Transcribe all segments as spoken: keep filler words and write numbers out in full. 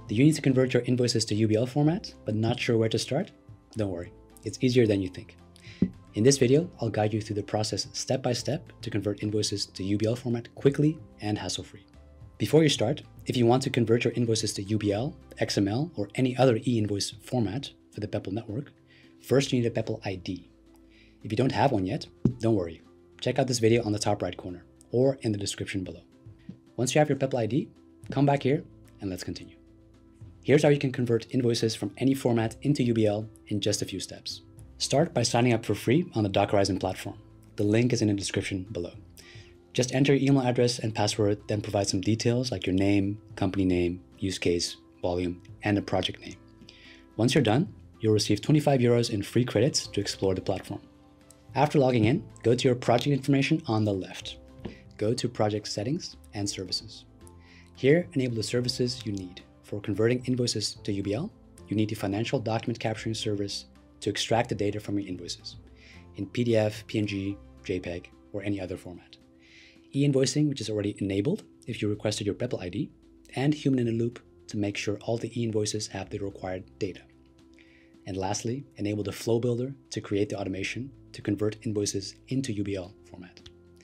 Do you need to convert your invoices to U B L format, but not sure where to start? Don't worry, it's easier than you think. In this video, I'll guide you through the process step by step to convert invoices to U B L format quickly and hassle-free. Before you start, if you want to convert your invoices to U B L, X M L, or any other e-invoice format for the Peppol network, first you need a Peppol I D. If you don't have one yet, don't worry. Check out this video on the top right corner or in the description below. Once you have your Peppol I D, come back here and let's continue. Here's how you can convert invoices from any format into U B L in just a few steps. Start by signing up for free on the DocHorizon platform. The link is in the description below. Just enter your email address and password, then provide some details like your name, company name, use case, volume, and a project name. Once you're done, you'll receive twenty-five euros in free credits to explore the platform. After logging in, go to your project information on the left. Go to Project Settings and Services. Here, enable the services you need. For converting invoices to U B L, you need the financial document capturing service to extract the data from your invoices in P D F, P N G, JPEG, or any other format. E-invoicing, which is already enabled if you requested your Peppol I D, and human in the loop to make sure all the e-invoices have the required data. And lastly, enable the flow builder to create the automation to convert invoices into U B L format.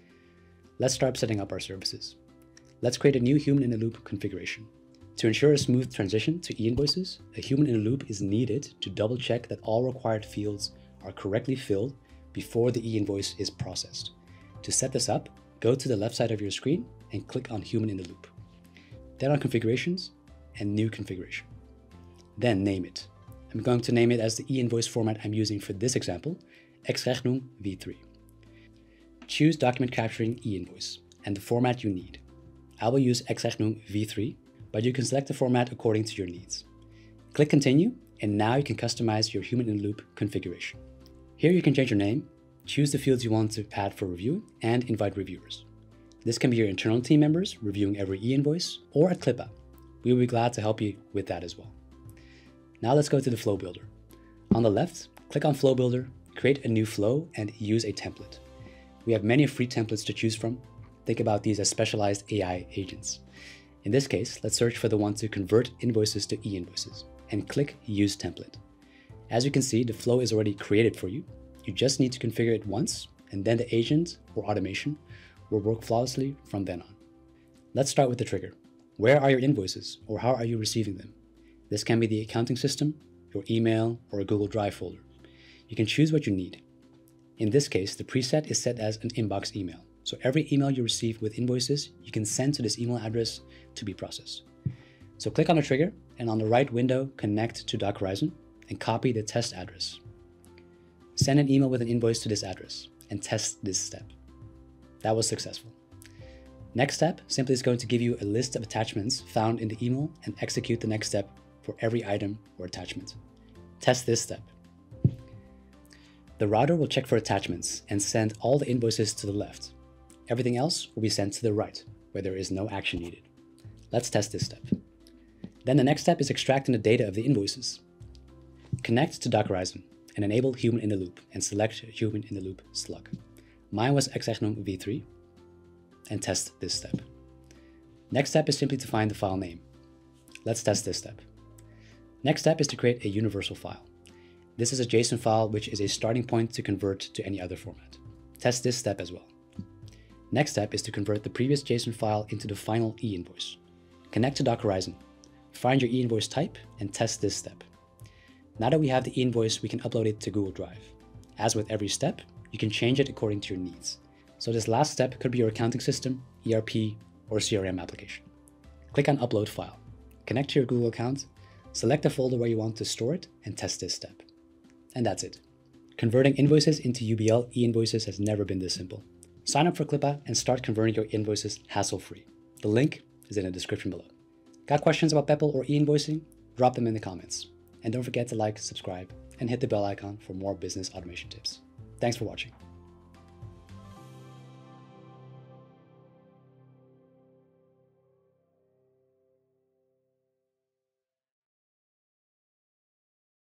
Let's start setting up our services. Let's create a new human in the loop configuration. To ensure a smooth transition to e-invoices, a human in the loop is needed to double check that all required fields are correctly filled before the e-invoice is processed. To set this up, go to the left side of your screen and click on human in the loop. Then on configurations and new configuration. Then name it. I'm going to name it as the e-invoice format I'm using for this example, Ex-Rechnung V three. Choose document capturing e-invoice and the format you need. I will use Ex-Rechnung V three, but you can select the format according to your needs. Click continue, and now you can customize your human in the loop configuration. Here you can change your name, choose the fields you want to add for review, and invite reviewers. This can be your internal team members reviewing every e-invoice, or at Klippa. We will be glad to help you with that as well. Now let's go to the flow builder. On the left, click on flow builder, create a new flow, and use a template. We have many free templates to choose from. Think about these as specialized A I agents. In this case, let's search for the one to convert invoices to e-invoices and click Use Template. As you can see, the flow is already created for you. You just need to configure it once, and then the agent or automation will work flawlessly from then on. Let's start with the trigger. Where are your invoices, or how are you receiving them? This can be the accounting system, your email, or a Google Drive folder. You can choose what you need. In this case, the preset is set as an inbox email. So every email you receive with invoices, you can send to this email address to be processed. So click on the trigger, and on the right window, connect to DocHorizon and copy the test address. Send an email with an invoice to this address and test this step. That was successful. Next step simply is going to give you a list of attachments found in the email and execute the next step for every item or attachment. Test this step. The router will check for attachments and send all the invoices to the left. Everything else will be sent to the right, where there is no action needed. Let's test this step. Then the next step is extracting the data of the invoices. Connect to DocHorizon and enable human in the loop and select human in the loop slug. Mine was Ex-Rechnung V three, and test this step. Next step is simply to find the file name. Let's test this step. Next step is to create a universal file. This is a JSON file which is a starting point to convert to any other format. Test this step as well. Next step is to convert the previous JSON file into the final e-invoice. Connect to DocHorizon, find your e-invoice type, and test this step. Now that we have the e-invoice, we can upload it to Google Drive. As with every step, you can change it according to your needs. So this last step could be your accounting system, E R P, or C R M application. Click on Upload File. Connect to your Google account, select the folder where you want to store it, and test this step. And that's it. Converting invoices into U B L e-invoices has never been this simple. Sign up for Klippa and start converting your invoices hassle-free. The link is in the description below. Got questions about Peppol or e-invoicing? Drop them in the comments. And don't forget to like, subscribe, and hit the bell icon for more business automation tips. Thanks for watching.